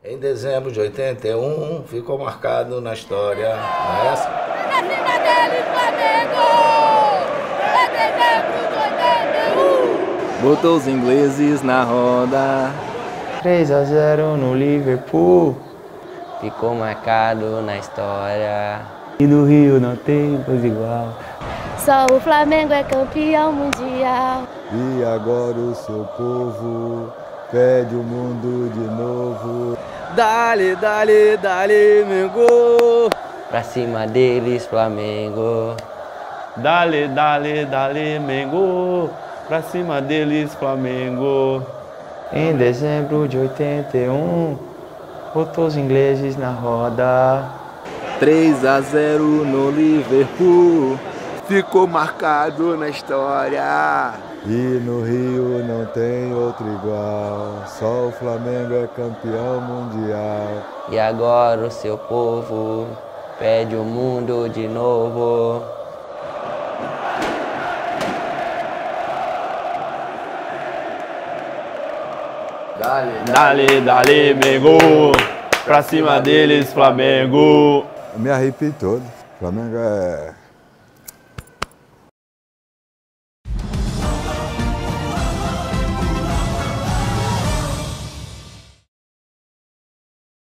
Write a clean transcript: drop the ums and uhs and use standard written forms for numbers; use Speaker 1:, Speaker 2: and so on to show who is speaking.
Speaker 1: Em dezembro de 81, ficou marcado na história, não é essa?
Speaker 2: Na cima dele, Flamengo! Em dezembro de 81!
Speaker 3: Botou os ingleses na roda.
Speaker 4: 3-0 no Liverpool.
Speaker 5: Ficou marcado na história.
Speaker 4: E no Rio não tem coisa igual.
Speaker 2: Só o Flamengo é campeão mundial.
Speaker 6: E agora o seu povo pede o mundo de novo.
Speaker 3: Dale, dale, dale, Mengo.
Speaker 5: Pra cima deles, Flamengo.
Speaker 7: Dale, dale, dale, Mengo. Pra cima deles, Flamengo.
Speaker 4: Em dezembro de 81, botou os ingleses na roda.
Speaker 3: 3-0 no Liverpool. Ficou marcado na história.
Speaker 6: E no Rio não tem outro igual. Só o Flamengo é campeão mundial.
Speaker 5: E agora o seu povo pede o mundo de novo.
Speaker 7: Dale, dale, Mengo. Pra cima deles, Flamengo.
Speaker 6: Eu me arrepio todo. O Flamengo é